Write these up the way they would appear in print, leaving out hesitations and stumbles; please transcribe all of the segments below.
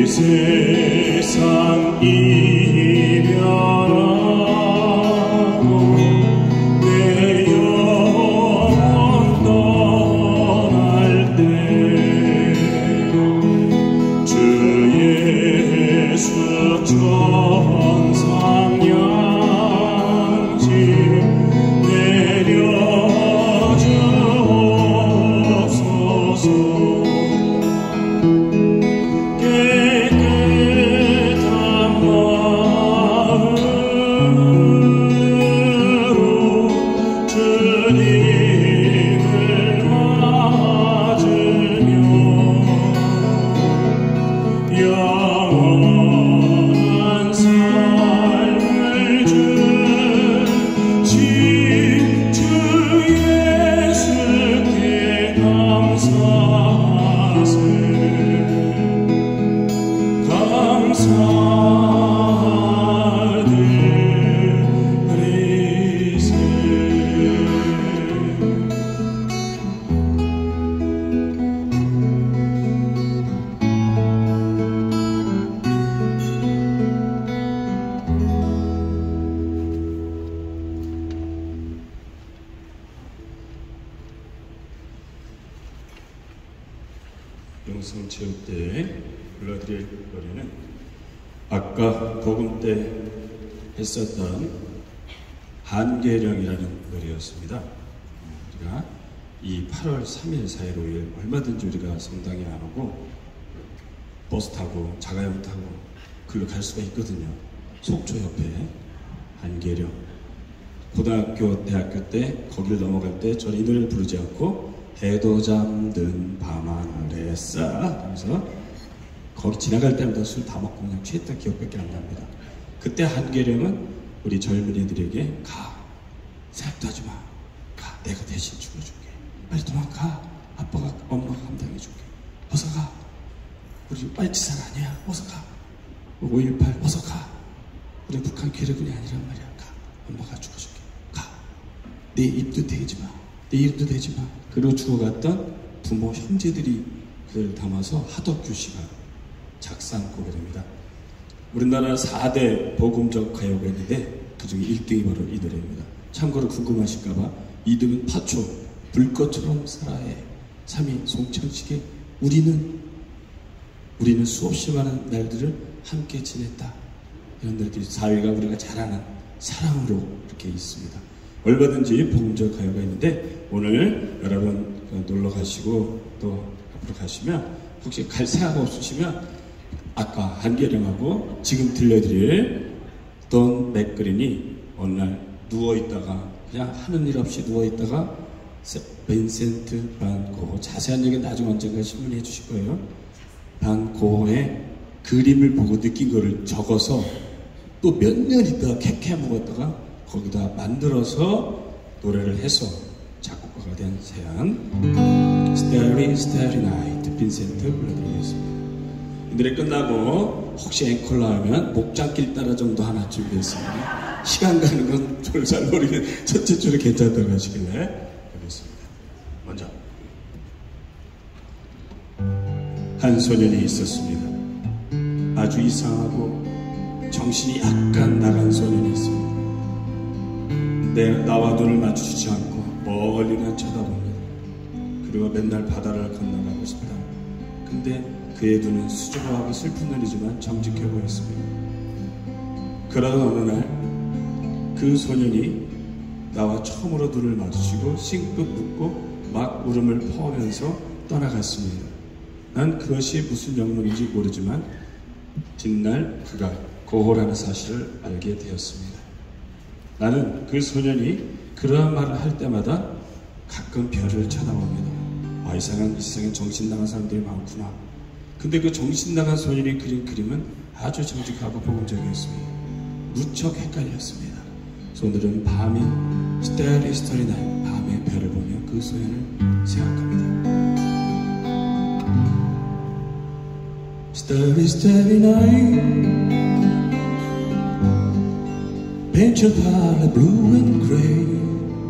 세상 이별하고 내 영혼 떠날 때 주 예수 천상양지 내려주옵소서. 영성체육 때 불러드릴 노래는 아까 복음 때 했었던 한계령이라는 노래였습니다. 우리가 이 8월 3일, 4일, 5일 얼마든지 우리가 성당에 안 오고 버스 타고 자가용 타고 글로 갈 수가 있거든요. 속초 옆에 한계령. 고등학교, 대학교 때 거길 넘어갈 때 저는 이 노래를 부르지 않고 해도 잠든 밤하늘에 싸 하면서 거기 지나갈 때마다 술 다 먹고 그냥 취했던 기억밖에 안 납니다. 그때 한계령은 우리 젊은이들에게 가, 생각도 하지 마, 가, 내가 대신 죽여줄게, 빨리 도망가, 아빠가 엄마가 감당해줄게, 어서 가, 우리 빨치산 아니야, 어서 가, 5.18 어서 가, 우리 북한 괴뢰군이 아니란 말이야, 가, 엄마가 죽여줄게, 가, 내 입도 대지 마, 내 이름도 대지 마. 그리고 죽어갔던 부모 형제들이 그를 담아서 하덕규 씨가 작사곡이 됩니다. 우리나라 4대 복음적 가요가 있는데 그중에 1등이 바로 이 노래입니다. 참고로 궁금하실까봐 2등은 파초, 불꽃처럼 살아해, 3위 송천식의 우리는 수없이 많은 날들을 함께 지냈다. 이런 노래들이 4위가 우리가 잘 아는 사랑으로 이렇게 있습니다. 얼마든지 복음적 가요가 있는데 오늘 여러분 놀러 가시고 또 앞으로 가시면 혹시 갈 생각 없으시면 아까 한계령하고 지금 들려드릴 돈 맥그린이 어느 날 누워있다가 그냥 하는 일 없이 누워있다가 빈센트 반 고호, 자세한 얘기는 나중에 언젠가 신문에 해주실 거예요. 반 고호의 그림을 보고 느낀 거를 적어서 또 몇 년 있다가 캐캐 먹었다가 거기다 만들어서 노래를 해서 작곡가가 된 세안 Starry Starry Night 빈센트 불러드리겠습니다. 이 노래 끝나고 혹시 앵콜 나오면 목장길 따라 정도 하나 준비했습니다. 시간 가는 건 저를 잘 모르겠는데 첫째 줄에 괜찮다고 하시길래 해보겠습니다. 먼저 한 소년이 있었습니다. 아주 이상하고 정신이 약간 나간 소년이 있습니다. 나와 눈을 마주치지 않고 멀리만 쳐다봅니다. 그리고 맨날 바다를 건너가고 싶다. 근데 그의 눈은 수줍어하고 슬픈 눈이지만 정직해 보였습니다. 그러던 어느 날 그 소년이 나와 처음으로 눈을 마주치고 싱긋 웃고 막 울음을 퍼오면서 떠나갔습니다. 난 그것이 무슨 영문인지 모르지만 뒷날 그가 고호라는 사실을 알게 되었습니다. 나는 그 소년이 그러한 말을 할 때마다 가끔 별을 쳐다봅니다. 아, 이 세상엔 정신 나간 사람들이 많구나. 근데 그 정신 나간 소년이 그린 그림은 아주 정직하고 복음적이었습니다. 무척 헷갈렸습니다. 그래서 오늘은 밤인 Starry Starry Night, 밤의 별을 보며 그 소년을 생각합니다. Starry Starry Night, paint your palette blue and gray.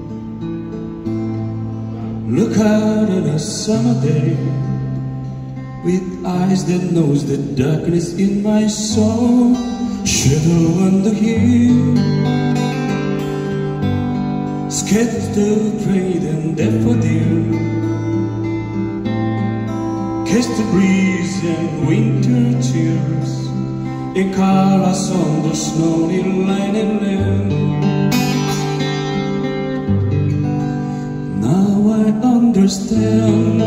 Look out on a summer day, with eyes that knows the darkness in my soul. Shadow on the hill, scattered trade and daffodil, cast the breeze and winter chills in colors on the snowy lining land. Now I understand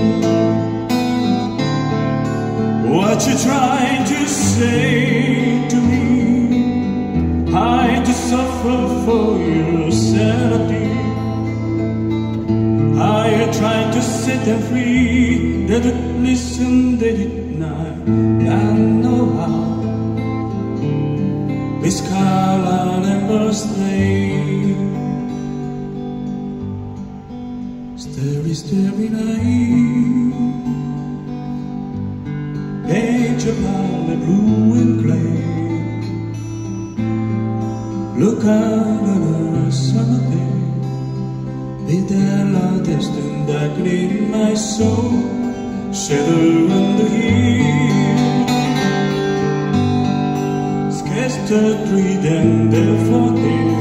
what you're trying to say to me. I had to suffer for your sanity. I had tried to set them free. They didn't listen, they did not know how. This color never stay. Starry, starry night, angel violet, blue and gray. Look out on a summer day, with the loudest and darkening my soul. Shadow on the hill, scattered tree and daffodil,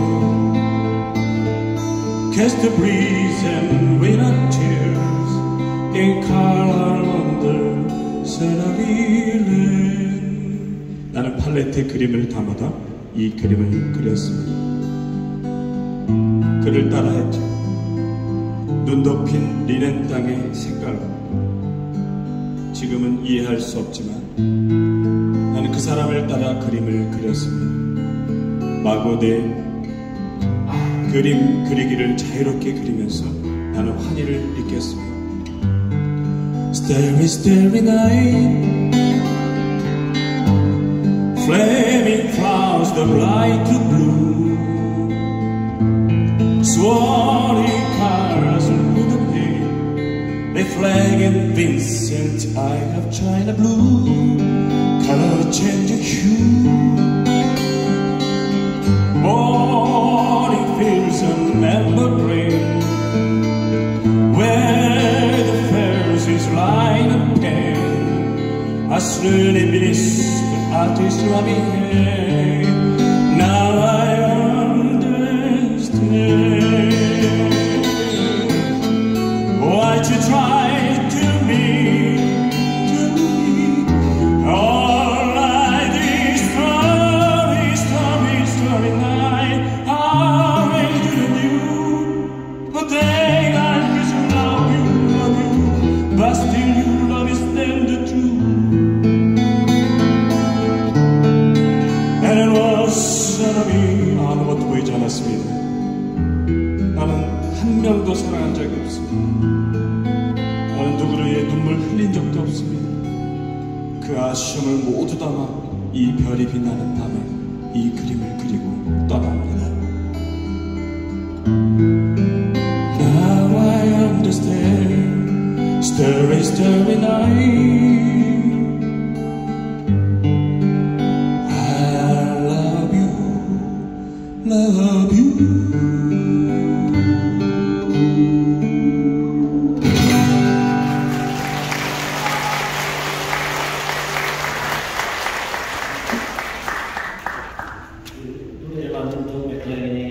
cast the breeze and winter tears in color under scenery land. 나는 팔레트에 그림을 담아다 이 그림을 그렸습니다. 그를 따라했죠. 눈 덮인 리넨 땅의 색깔로. 지금은 이해할 수 없지만 나는 그 사람을 따라 그림을 그렸습니다. 마구 내 그림 그리기를 자유롭게 그리면서 나는 환희를 느꼈습니다. Starry, starry night, flaming clouds that light to blue, swirling colors with the pain, they flag and Vincent, I have China blue, color changing hue, morning fields and amber green, where the Pharisees line and pen, I slowly miss artist rubbing hand. Now I understand what you tried to me, all I did, starry night. How I didn't you, but then I wish you love you, but still you love is then the truth. 사람이 아무것도 보이지 않았습니다. 나는 한 명도 사랑한 적이 없습니다. 나는 누구를 위해 눈물 흘린 적도 없습니다. 그 아쉬움을 모두 담아 이 별이 빛나는 밤에 이 그림을 그리고 떠납니다. Now I understand, starry, starry night. Love you. 노래 만든 동 맥클레린이